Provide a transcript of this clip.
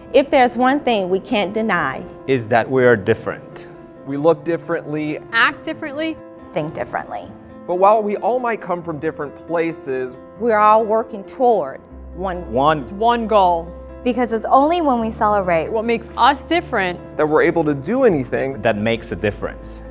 If there's one thing we can't deny, is that we are different. We look differently, act differently, think differently. but while we all might come from different places, we're all working toward one goal. Because it's only when we celebrate What makes us different that we're able to do anything that makes a difference.